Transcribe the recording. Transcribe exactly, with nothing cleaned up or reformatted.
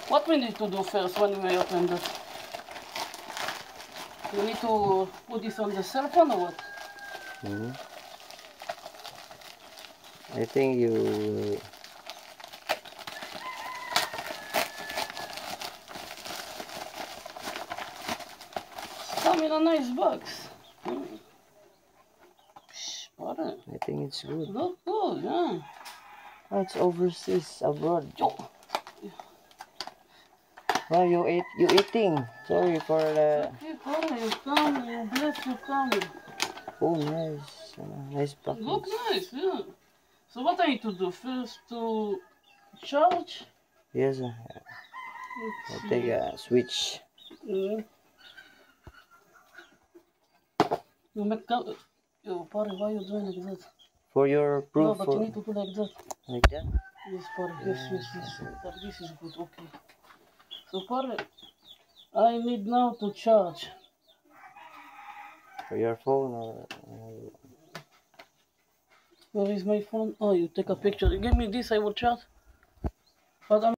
What we need to do first when we open that? We need to put this on the cell phone or what? Mm-hmm. I think you. Come in a nice box. Mm. Pare. I think it's good. Look good, yeah. Oh, it's overseas, abroad. Yo. Oh, you eat, you eating? Sorry for the. Okay, pare, you come, you bless, you come. Oh, nice, uh, nice package. Look nice, yeah. So what I need to do first to charge? Yes, uh, I'll take a switch. Mm. You make come. Yo, pare, why you doing like that? For your proof. No, but for... you need to do like that. Like that? Yes, pare, yes, yes, yes. Pare, this is good, okay. So pare, I need now to charge. For your phone or. Uh... Where is my phone? Oh, you take a picture. You give me this, I will charge. But I'm